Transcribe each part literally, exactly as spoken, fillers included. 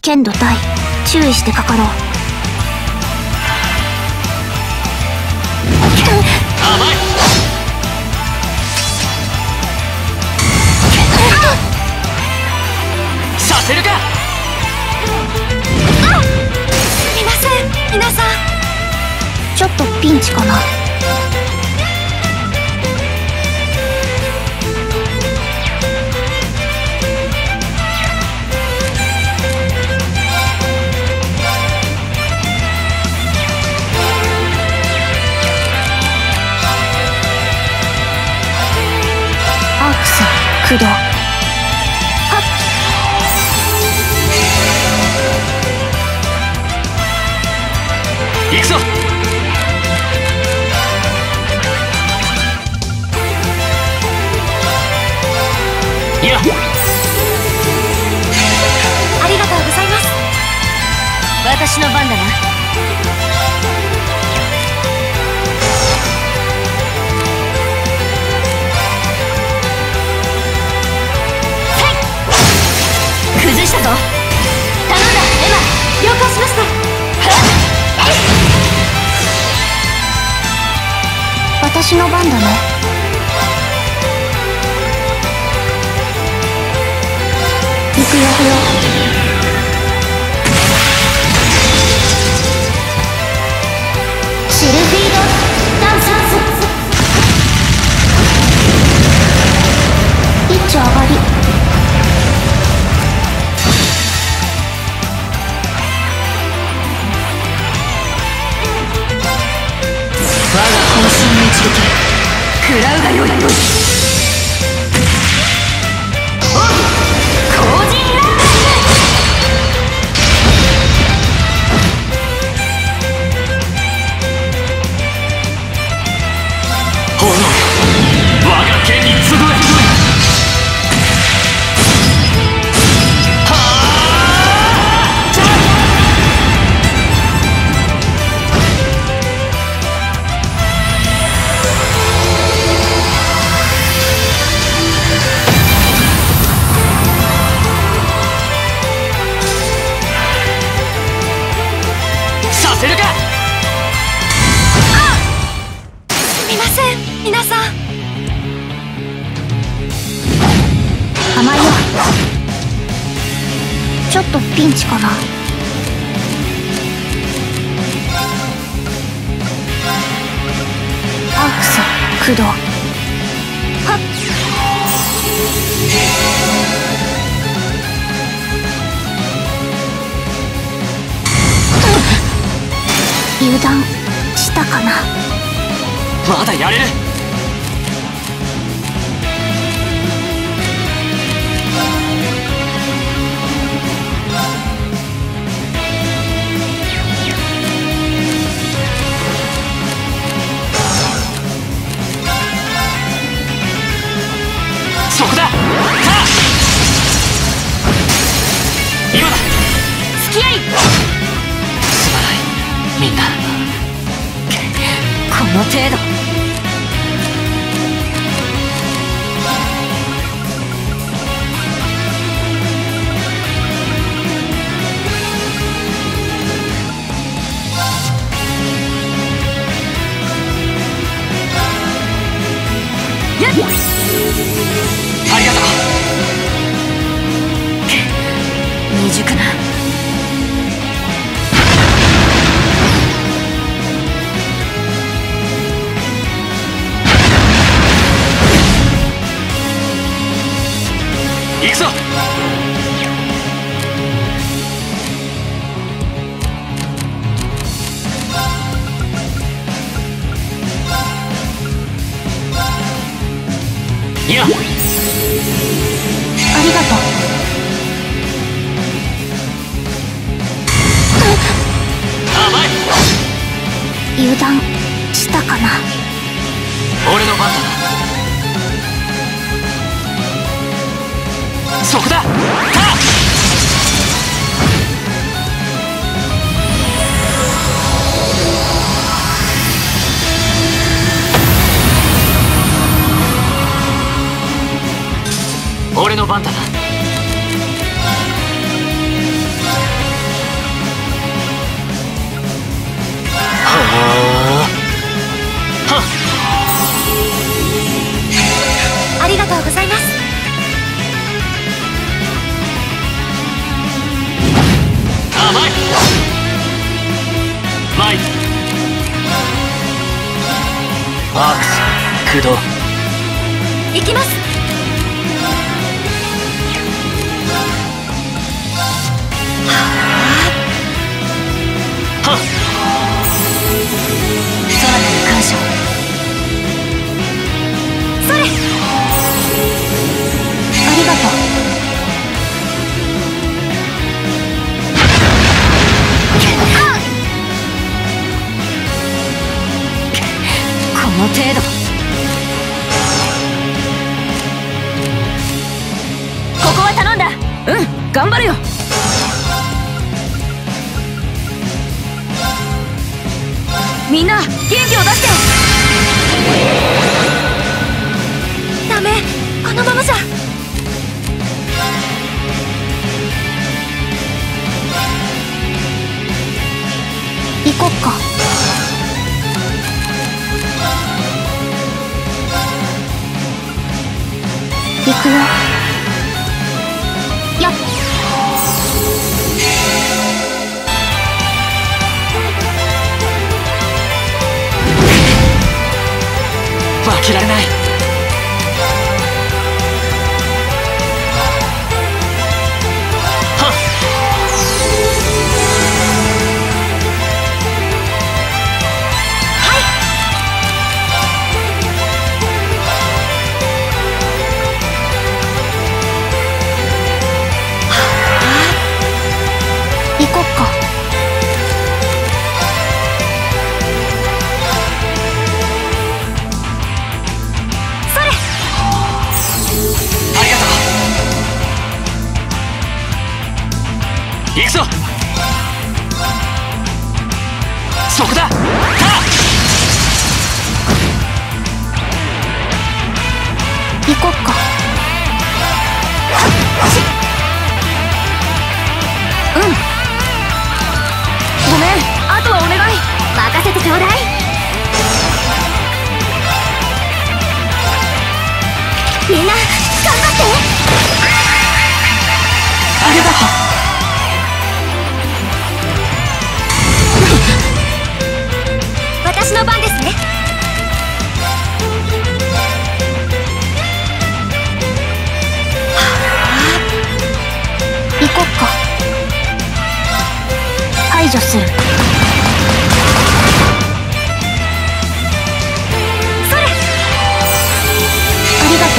剣土対注意してかかろう。 甘い。させるか。 すみません皆さん、ちょっとピンチかな。アークス駆動。はっ、 行くぞ。いや、 ありがとうございます。私の番だな。崩したぞ。頼んだエマ、了解しました。私の番だね。行くよよ。シルフィードダンス。ピッチ上がり。 我が渾身の一撃食らうがよい。後陣ランニング。炎よ、我が剣に集え。させるか。 すみません皆さん。甘いよ。ちょっとピンチかな。アークス駆動。はっ、油断したかな。 まだやれる。そこだ。さあ今だ。 付き合い。 すまないみんな。 この程度。 やっ、ありがとう。 未熟な。 行くぞ。いや、 ありがとう。 甘い。 油断したかな。 俺の番だな。そこだ。さあ俺の番だな。 駆動。 行きます。 はっ。 さらなる感謝を。 それ。ありがとう。 この程度。 ここは頼んだ。 うん、頑張るよ。みんな元気を出して。 ダメ、このままじゃ。行こっか。行くよ。やっ。 負けられない。はっ。 はい。行こっか。それ。 ありがとう。行くぞ。そこだ。はっ。 行こっか。 うん。ごめん、あとはお願い。 任せてちょうだい。みんな頑張って。 ありがとう。 私の番ですね。行こっか。排除する。それ。ありがと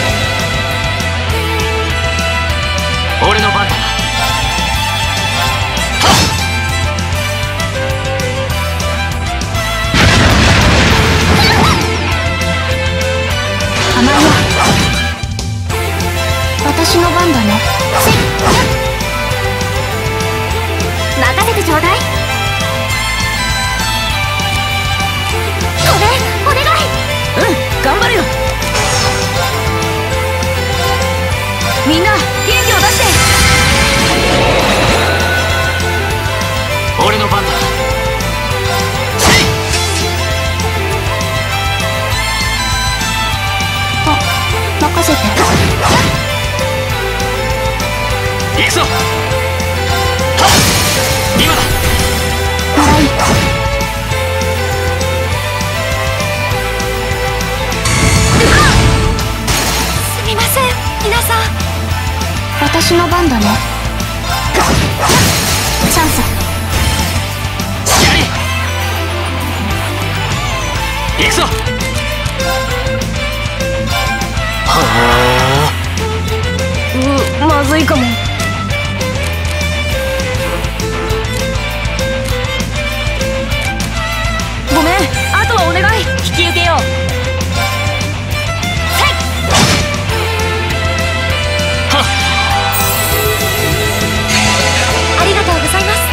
う。 俺の番だ。 甘いよ。私の番だね。せい。任せてちょうだい。ごめん、お願い。 うん、頑張るよ。みんな元気を出して。 俺の番だ。 あ、任せて。 行くぞ。はっ。今だ。 もらい。すみません、皆さん。私の番だね。チャンス。 やれ。行くぞ。はあ。 う、まずいかも。ごめん、あとはお願い。引き受けよう。 はっ。 ありがとうございます。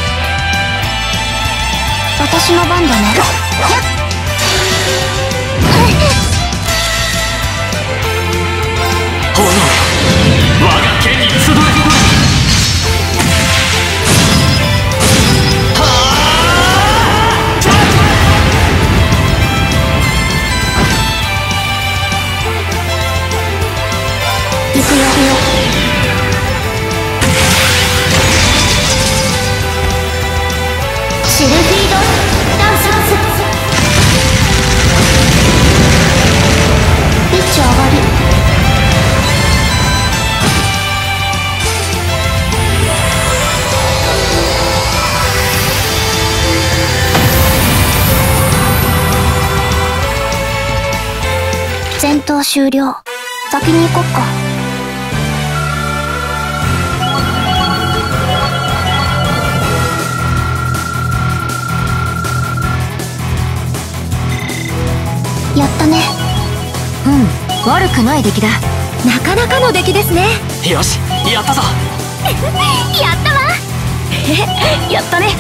私の番だね。やっ。 炎よ、我が剣に集え。はあ。 行くよ。シルフィードダンサーズ。 終了。先に行こっか。やったね。 うん、悪くない出来だ。 なかなかの出来ですね。 よし、やったぞ。 やったわ。やったね。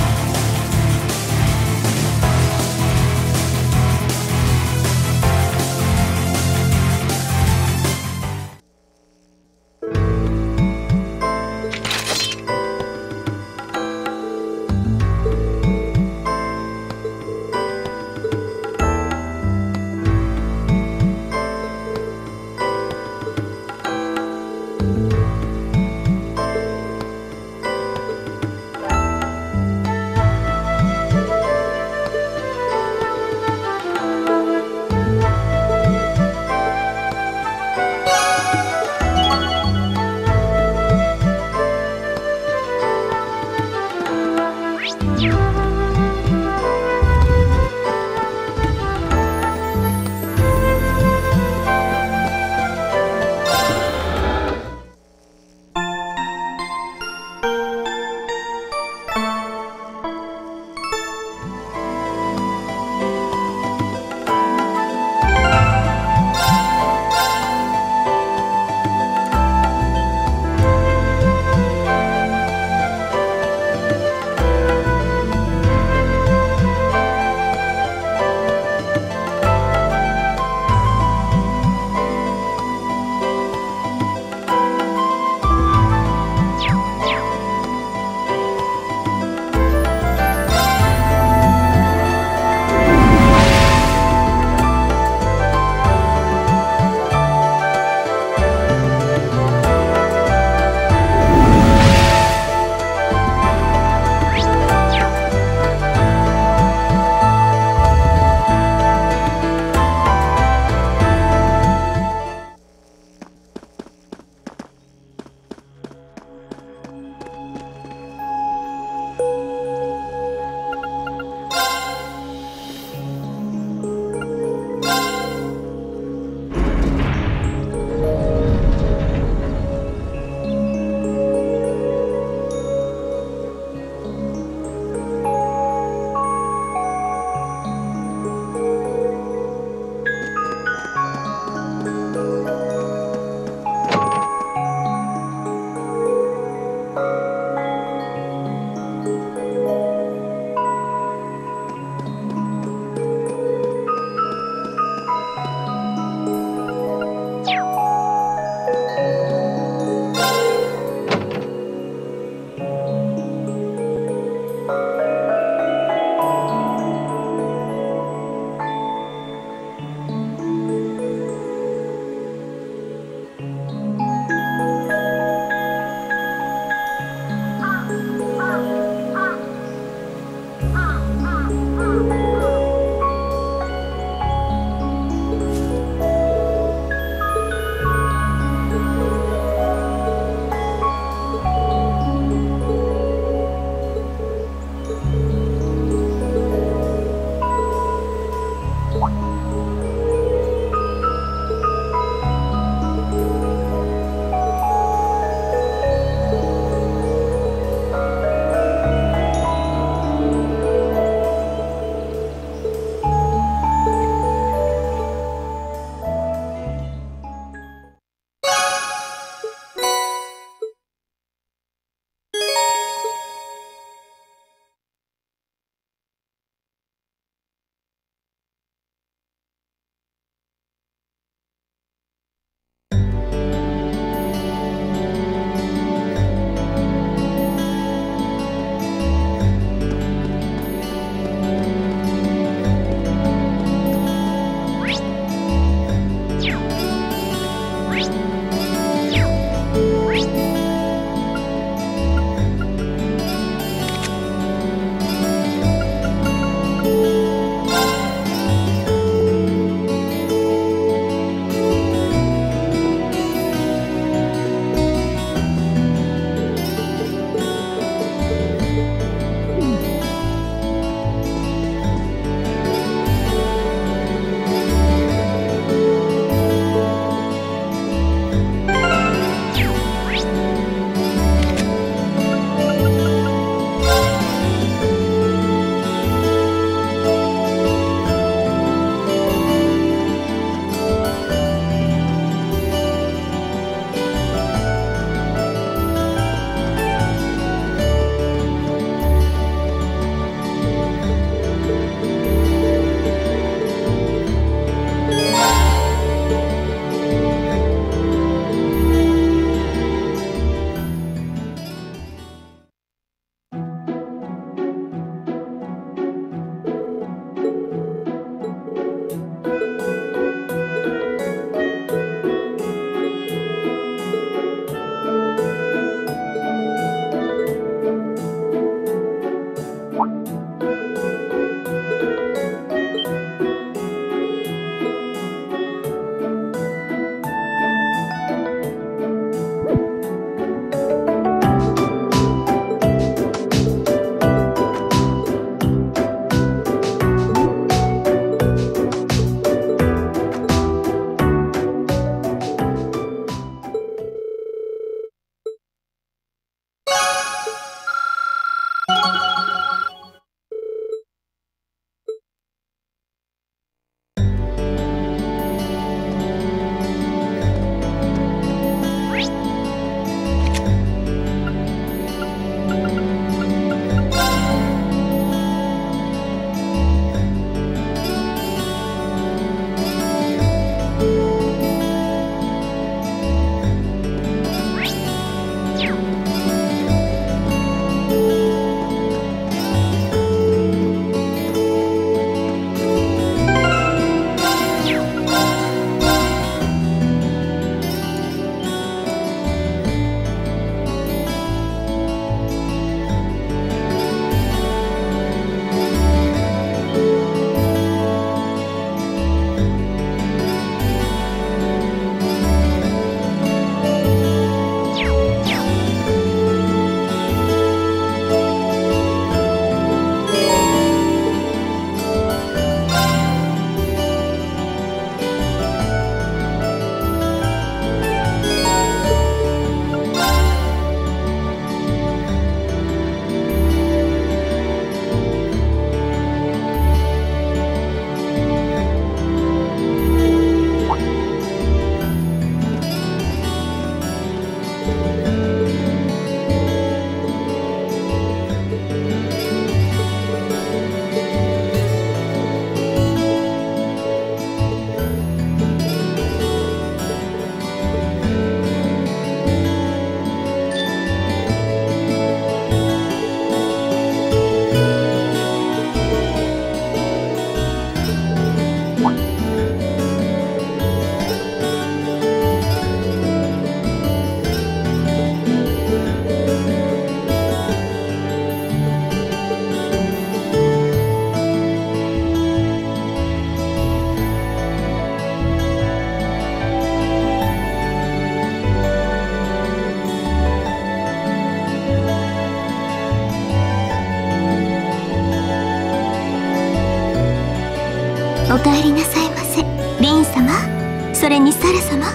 お帰りなさいませ、リン様。それにサラ様。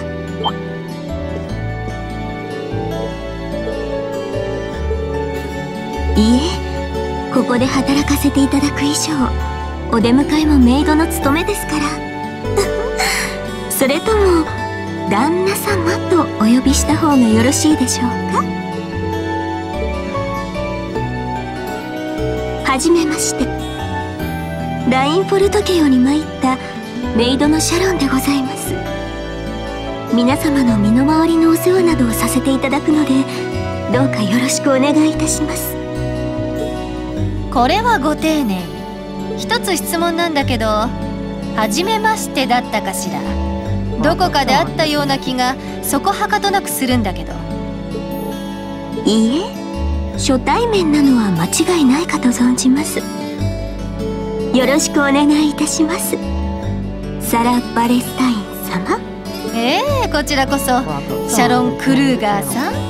いえ、ここで働かせていただく以上、お出迎えもメイドの務めですからそれとも旦那様とお呼びした方がよろしいでしょうか。はじめまして、ラインフォルト家より参ったメイドのシャロンでございます。皆様の身の回りのお世話などをさせていただくので、どうかよろしくお願いいたします。 これはご丁寧に。一つ質問なんだけど、はじめましてだったかしら。どこかで会ったような気がそこはかとなくするんだけど。 いいえ、初対面なのは間違いないかと存じます。よろしくお願いいたします、サラ・バレスタイン様。 ええ、こちらこそシャロン・クルーガーさん。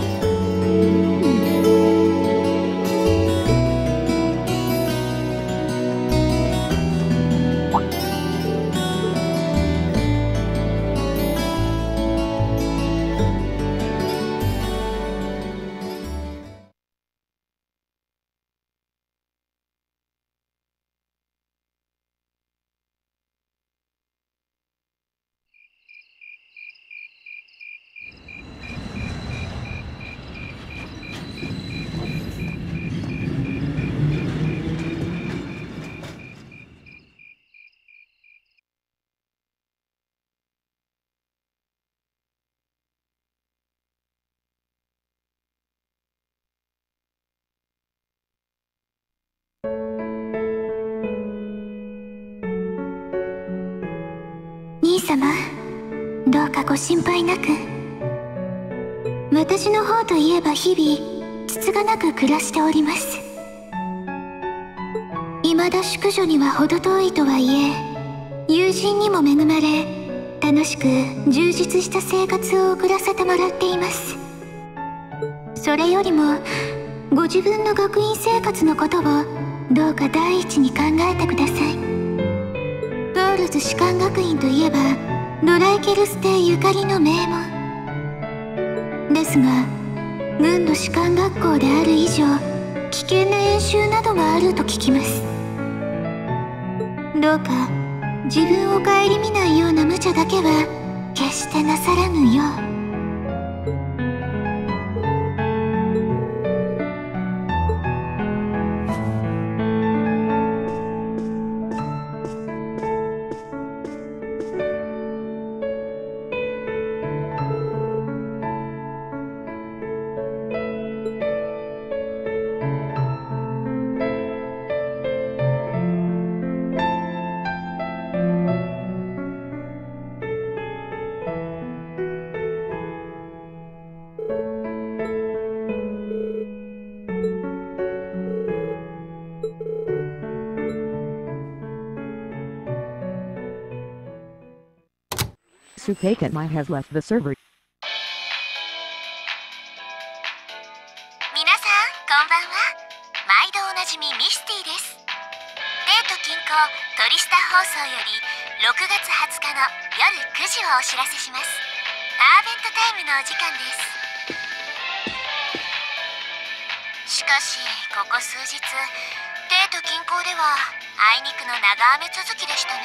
兄様、どうかご心配なく。私の方といえば日々つつがなく暮らしております。未だ淑女には程遠いとはいえ、友人にも恵まれ、楽しく充実した生活を送らせてもらっています。それよりもご自分の学院生活のことをどうか第一に考えてください。トールズ士官学院といえばドライケルス邸ゆかりの名門ですが、軍の士官学校である以上危険な演習などがあると聞きます。どうか自分を顧みないような無茶だけは決してなさらぬよう。 Supaket might have left the server. 皆さんこんばんは。毎度おなじみミスティです。デート近郊トリスタ放送よりろくがつはつかの夜くじをお知らせします。アーベントタイムのお時間です。しかしここ数日、デート近郊ではあいにくの長雨続きでしたね。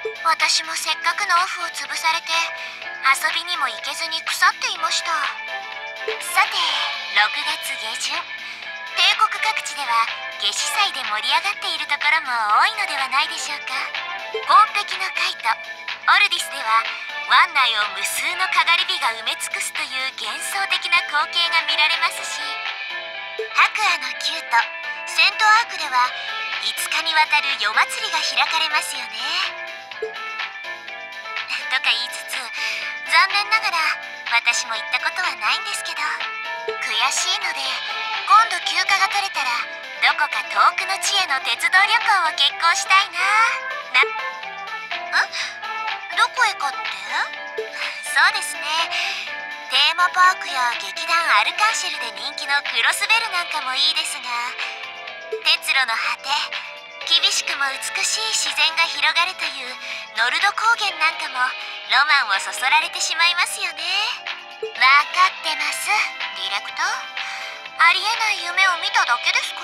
私もせっかくのオフを潰されて遊びにも行けずに腐っていました。 さて、ろくがつげじゅん、帝国各地では夏至祭で盛り上がっているところも多いのではないでしょうか。紺碧のカイト、オルディスでは湾内を無数のかがり火が埋め尽くすという幻想的な光景が見られますし、白亜のキュート、セントアークではいつかにわたる夜祭りが開かれますよね。とか言いつつ、残念ながら私も行ったことはないんですけど、悔しいので今度休暇が取れたらどこか遠くの地への鉄道旅行を決行したいな。な、ん？どこへかって？そうですね、テーマパークや劇団アルカンシェルで人気のクロスベルなんかもいいですが、鉄路の果て、厳しくも美しい自然が広がるというノルド高原なんかもロマンをそそられてしまいますよね。わかってます、ディレクター。ありえない夢を見ただけですから。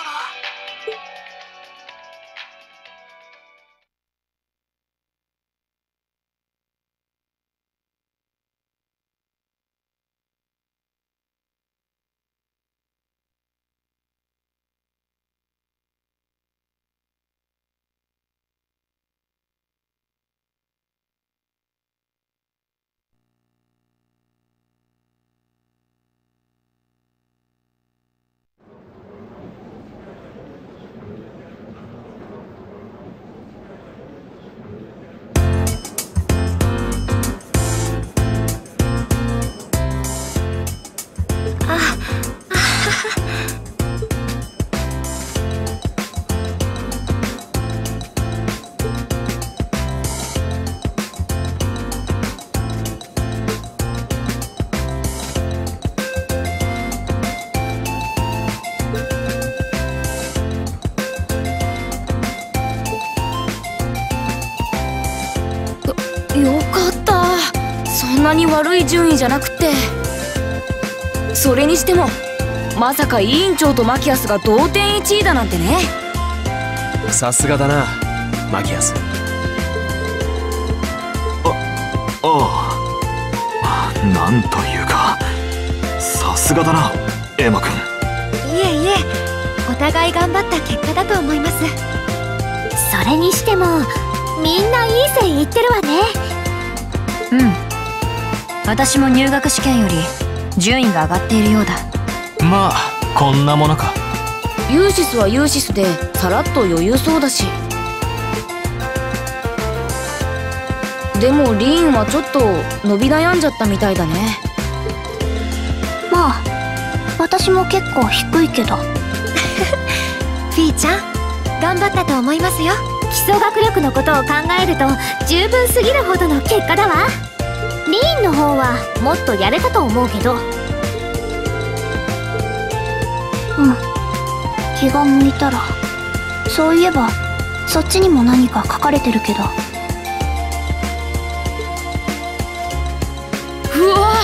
よかった。そんなに悪い順位じゃなくて。それにしてもまさか委員長とマキアスが同点いちいだなんてね。 さすがだなマキアス。 あああ、なんというかさすがだなエマくん。 いえいえ、お互い頑張った結果だと思います。それにしてもみんないい線いってるわね。 うん、私も入学試験より順位が上がっているようだ。 まあこんなものか。 ユーシスはユーシスでさらっと余裕そうだし。でもリーンはちょっと伸び悩んじゃったみたいだね。 まあ私も結構低いけどフィーちゃん頑張ったと思いますよ。基礎学力のことを考えると十分すぎるほどの結果だわ。リーンの方はもっとやれたと思うけど。うん、気が向いたら。そういえばそっちにも何か書かれてるけど。 うわ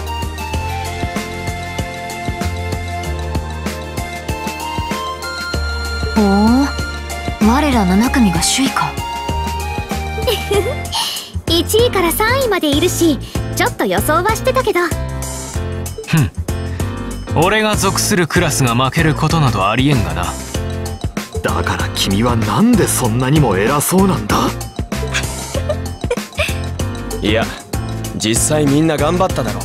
おお、我らなな組が首位か。 いちいからさんいまでいるし、ちょっと予想はしてたけど。 ふん、俺が属するクラスが負けることなどありえんがな。 だから君はなんでそんなにも偉そうなんだ。いや実際みんな頑張っただろ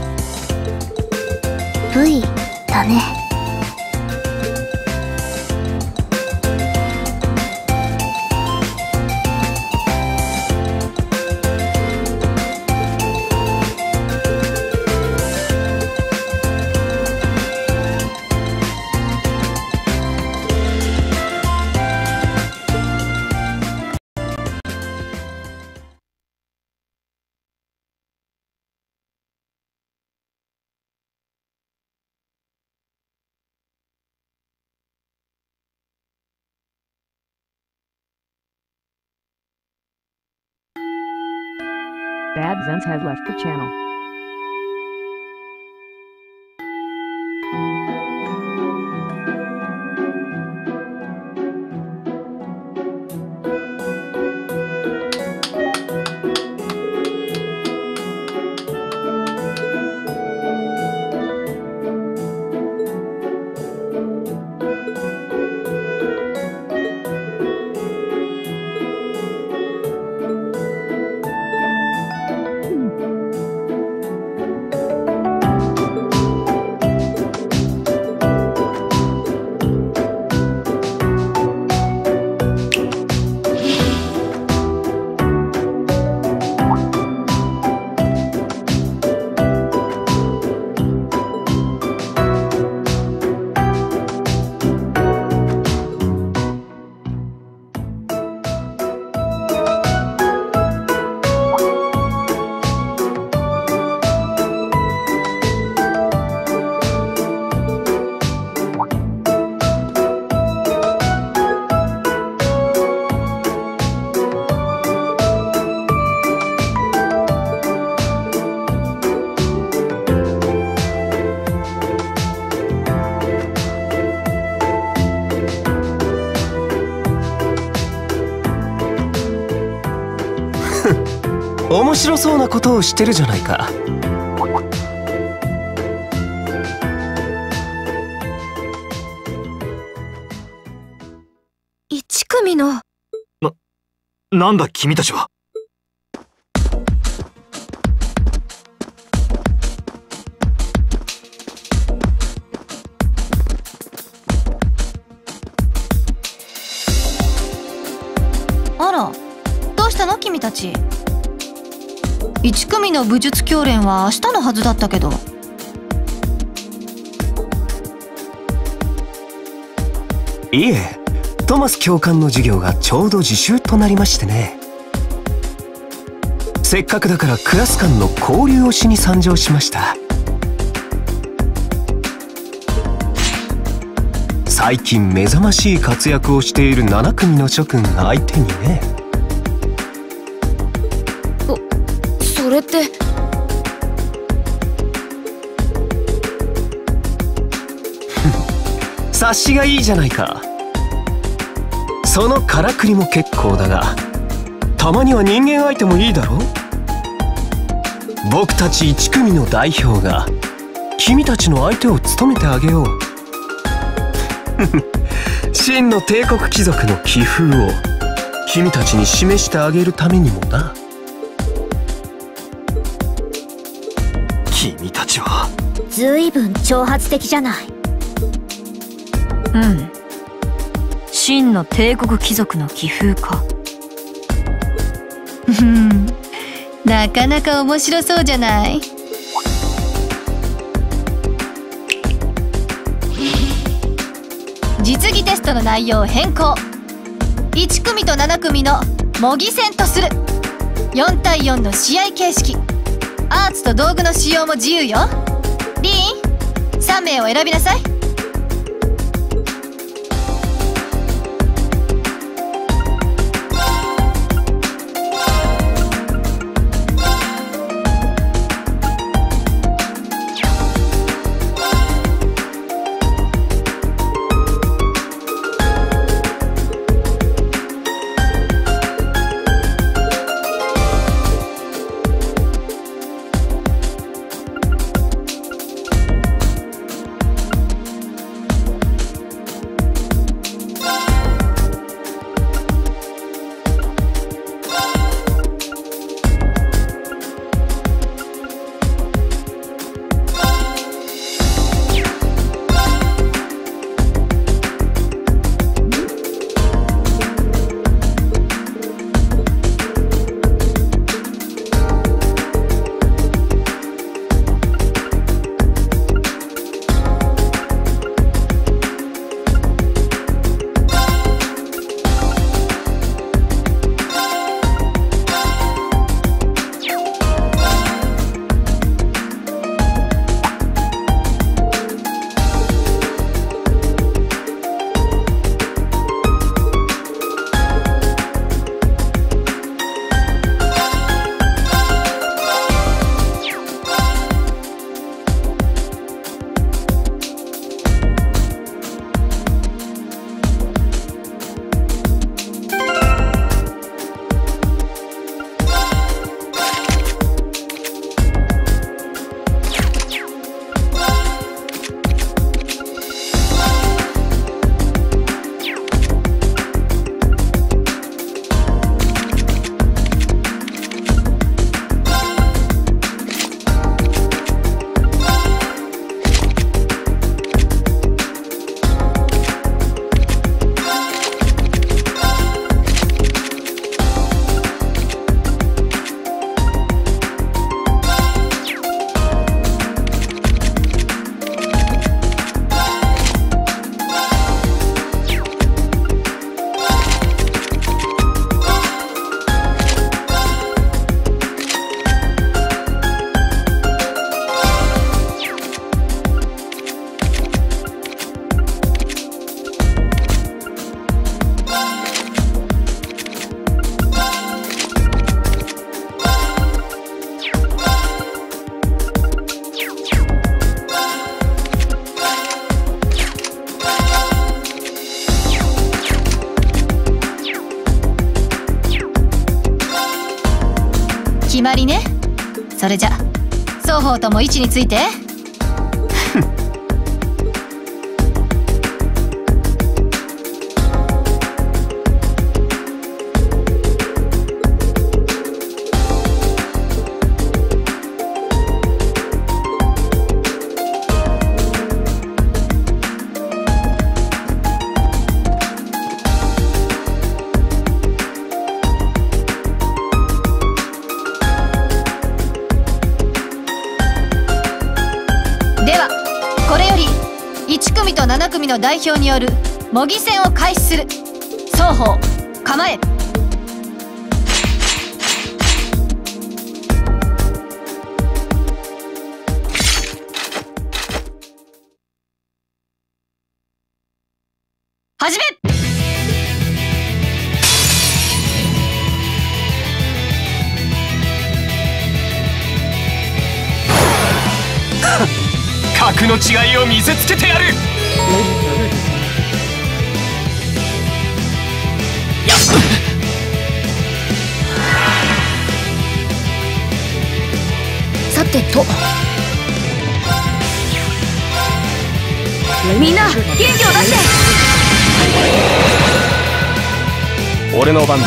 う。 V だね。 Bad Zenz has left the channel. 面白そうなことをしてるじゃないか。 一組の。 な、なんだ君たちは。 あら、どうしたの君たち。一組の武術教練は明日のはずだったけど。 いえ、トマス教官の授業がちょうど自習となりましてね。せっかくだからクラス間の交流をしに参上しました。最近目覚ましい活躍をしているなな組の諸君相手にね。 それって察しがいいじゃないか。そのからくりも結構だが、たまには人間相手もいいだろう。僕たち一組の代表が君たちの相手を務めてあげよう。真の帝国貴族の気風を君たちに示してあげるためにもな。 君たちはずいぶん挑発的じゃない。 うん、真の帝国貴族の気風か。うんなかなか面白そうじゃない。実技テストの内容を変更。いち組となな組の模擬戦とする。よんたいよんの試合形式。アーツと道具の使用も自由よ。リーン、さん名を選びなさい。 それじゃ双方とも位置について。なな組の代表による模擬戦を開始する。双方構え。始め。 格の違いを見せつけてやる。 さてと、みんな元気を出して。 俺の番だ。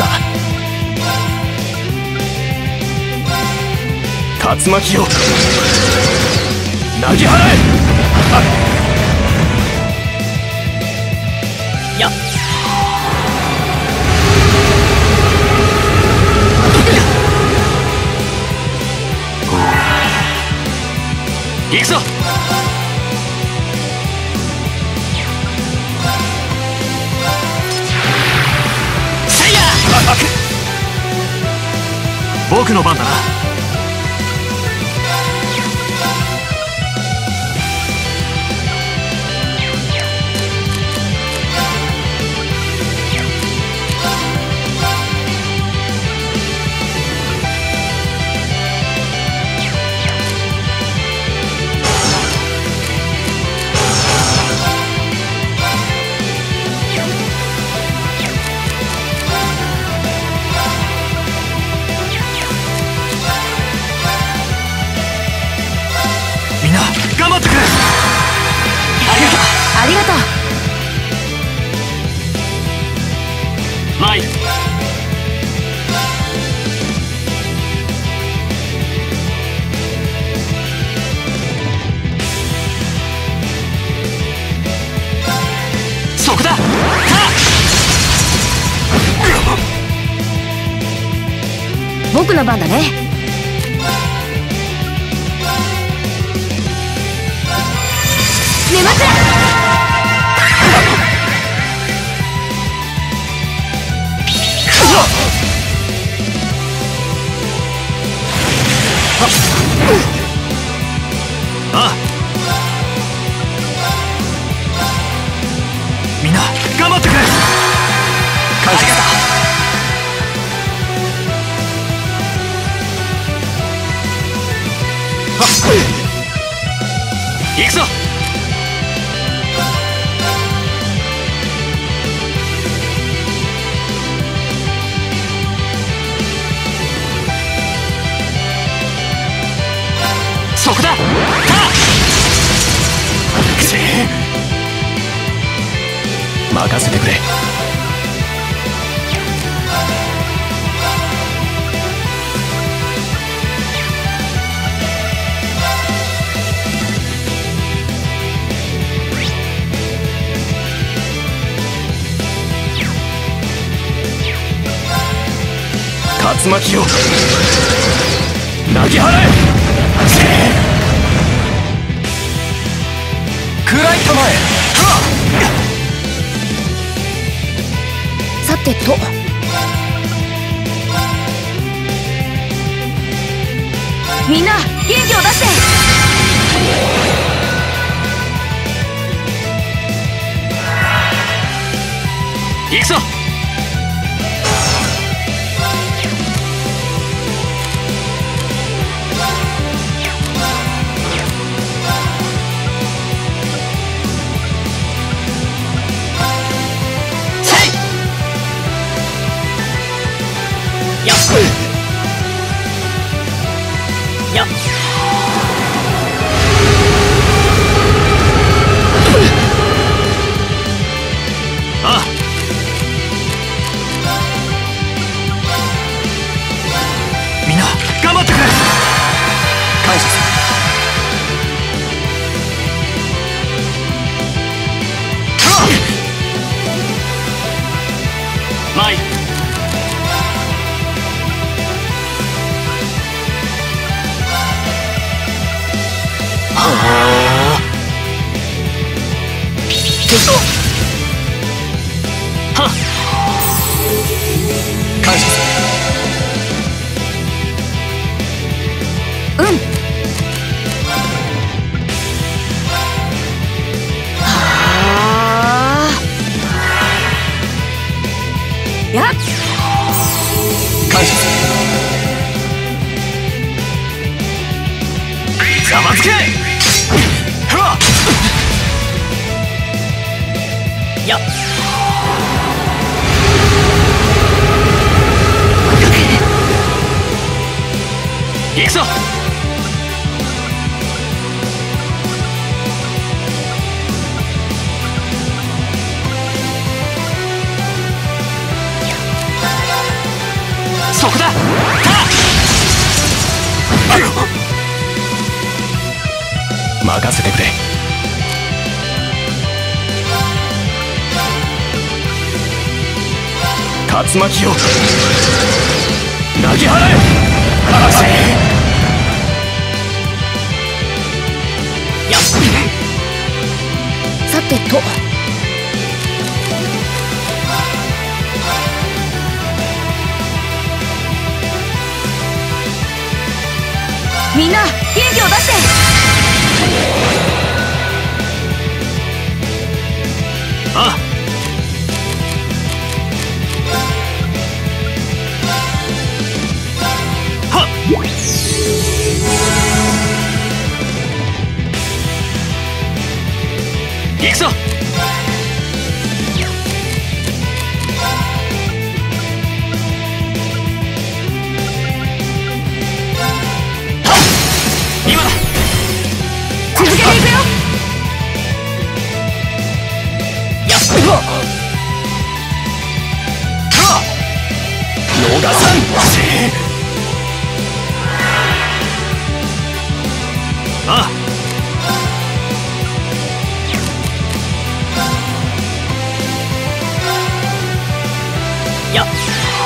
竜巻を投げ払え。やっ行くぞ。せいや。 僕の番だな。頑張ってくれ。 ありがとう。ありがとう。 ライそこだ。 僕の番だね。寝ません。 ああ、みんな頑張ってくれ。感謝した。行くぞ。そこだ。 任せてくれ。竜巻を投げ払え。暗い構え。 さてと、みんな元気を出して。 行くぞ。やっはっ感謝する。 うんはあやっ感謝する。ざまつけふわっやっ行くぞ。そこだ。任せてくれ。竜巻を投げ払え。やっさてとみんな元気を出して。 ああはっ行くぞ。今だ。 続けていくよ。 やっうわ逃さん。ああやっ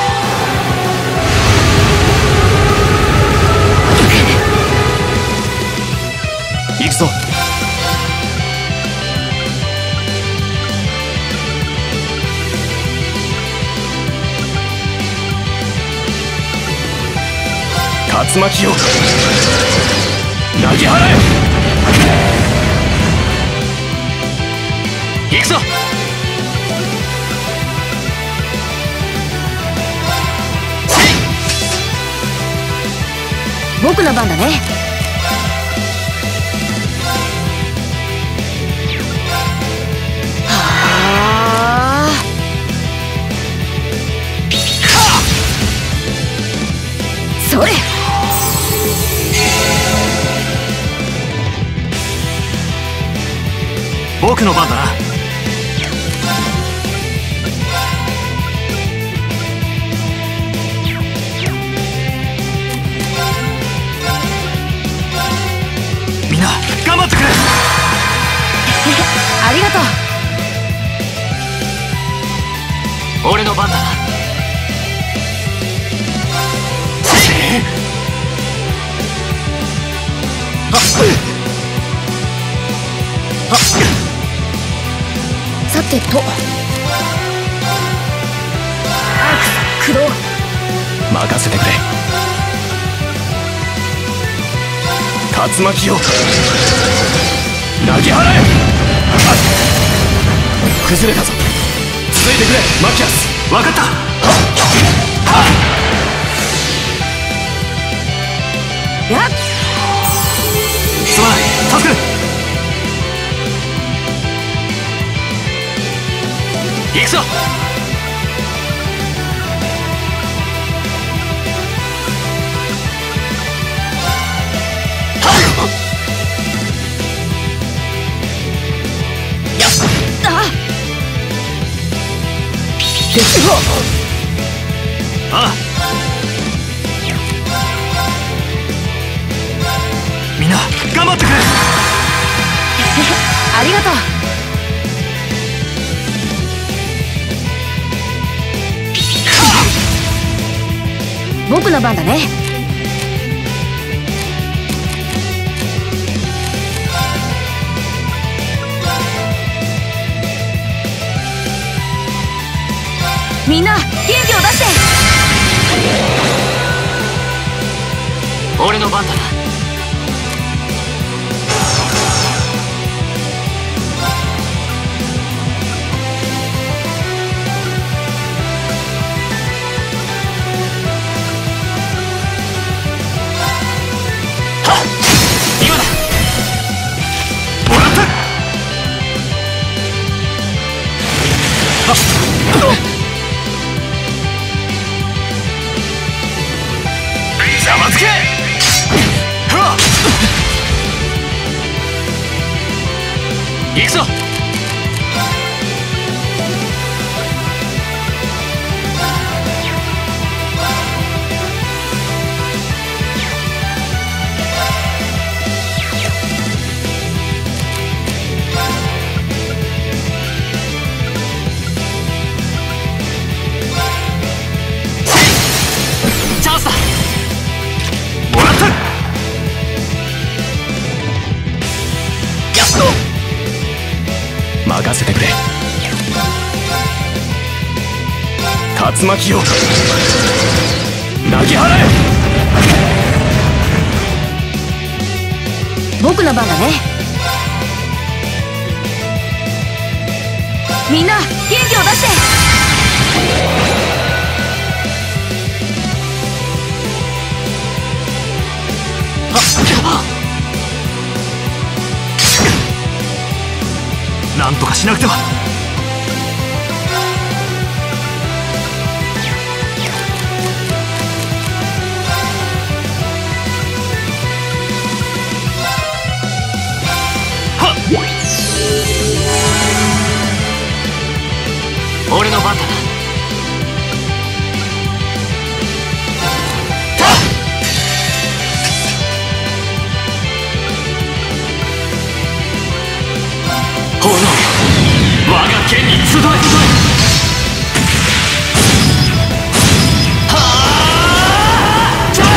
行くぞ。竜巻を投げ払え。行くぞ。 僕の番だね。はあそれ。 僕の番だな。みんな頑張ってくれ。 ありがとう。 俺の番だな。 さてとクロ任せてくれ。竜巻を投げ払え。崩れたぞ。続いてくれマキアス。 分かった。 やっすまない。助ける。 行くぞ。やっあああみんな頑張ってくれ。 ありがとう。僕の番だね。 みんな元気を出して。 俺の番だな。邪魔つけ。行くぞ。チャンスだ。もらった。やっと任せてくれ。竜巻よ、投げ払え。 僕の番だね。みんな元気を出して。 なんとかしなくては。はっ、俺の番だな。炎、我が剣に集え。はあ、ちょっ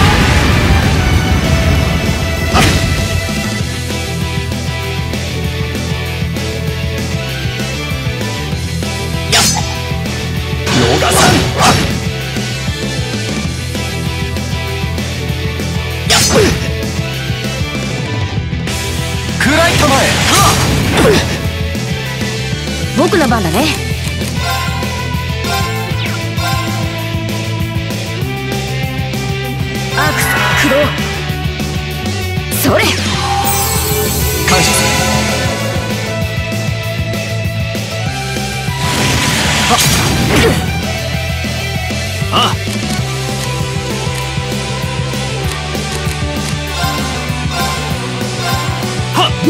やっ逃さん。やっ食らいたまえ。 僕の番だね。アークス駆動。それ。 感謝する。 ああ、はっ、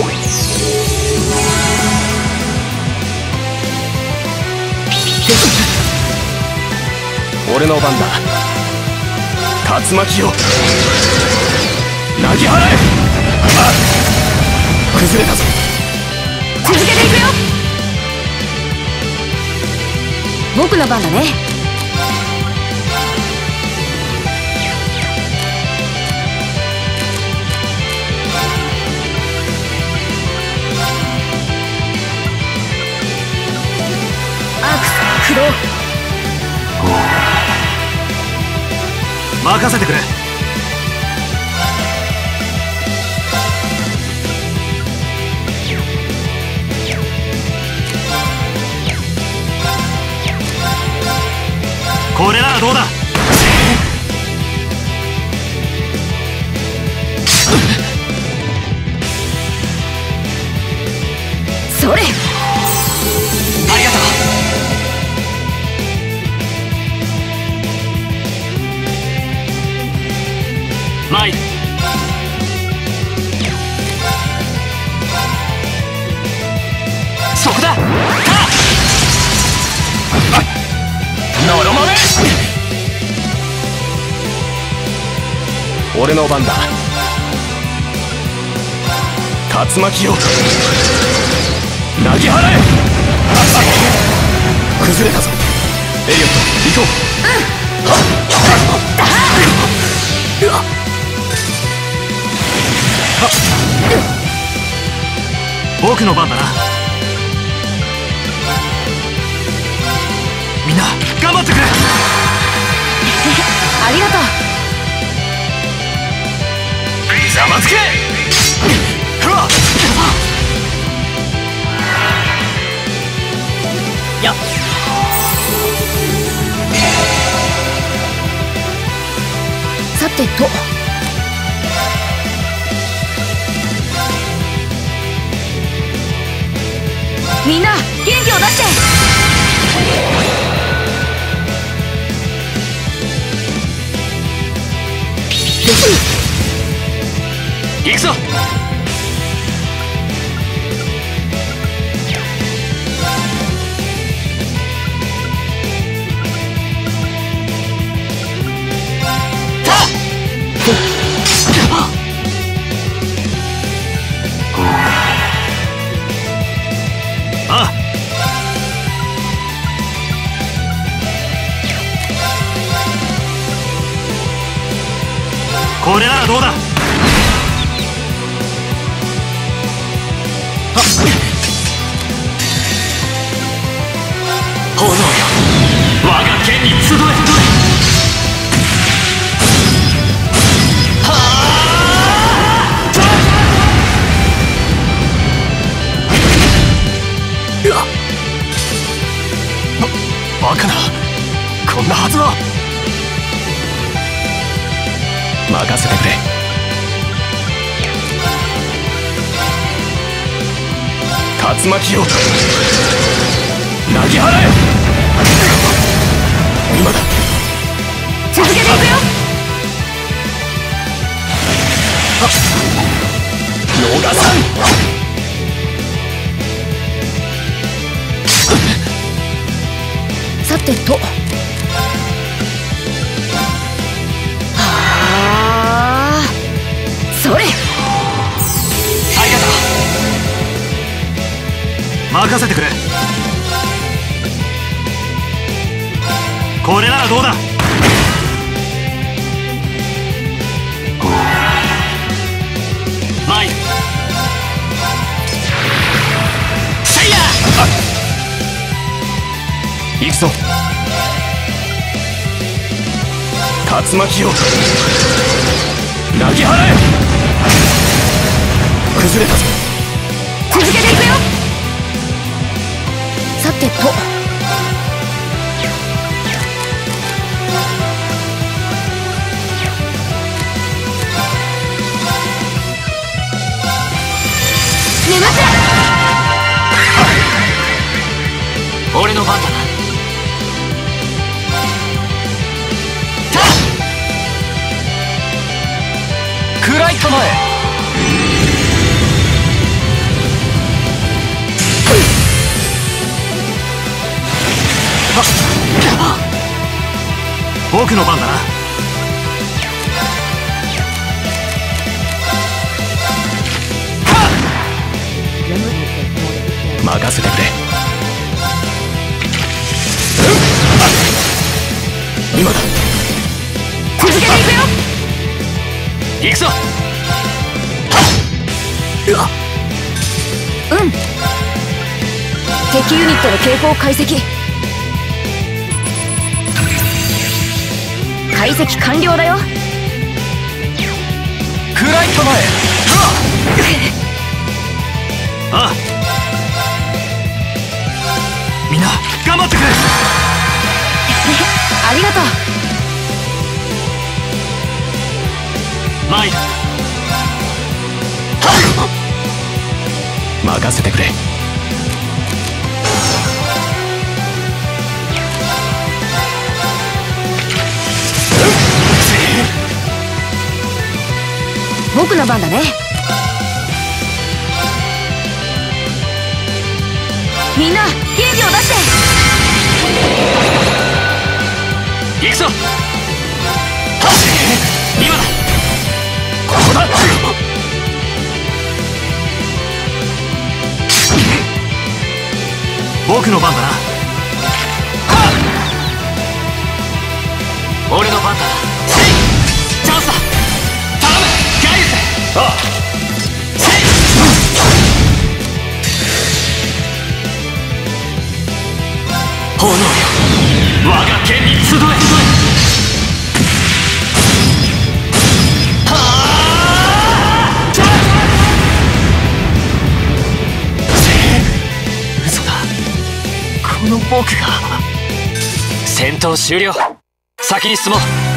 俺の番だ。竜巻よ、投げ払え。あ、崩れたぞ。 続けていくよ。僕の番だね。アークス駆動。 任せてくれ。これならどうだ。 それ。 ありがとう。参る。そこだ。 のろまめ。俺の番だ。竜巻よ、投げ払え。崩れたぞ。エリオット、行こう。うん。 僕の番だな。みんな頑張ってくれ。 ありがとう。 ざまつけ。ふわっやっさてと、みんな元気を出して。 行くぞ。ああ、これならどうだ。炎よ、我が剣に集え。はあ、うわっ、ババカな、こんなはずは。任せてくれ。竜巻よ、投げ払え。今だ。 続けていくよ。 逃さん。 さてと、はあ、それ。 ありがとう。任せてくれ。これならどうだ。参る。せいや。行くぞ。竜巻よ、投げ払え。崩れたぞ。 続けていくよ。さてと、眠って。 俺の番だな。暗い構え。僕の番だな。任せてくれ。今だ。 続けていくよ。 行くぞ。 うん。敵ユニットの傾向解析。解析完了だよ。 暗い構え。ああ、みんな頑張ってくれ。 ありがとう。 参る。任せてくれ。 僕の番だね。みんな元気を出して。 行くぞ。今だ。ここだ。僕の番だな。俺の番だ。チャンスだ。頼む、ガイルス。ああ。炎よ、我がの僕が。 戦闘終了。先に進もう。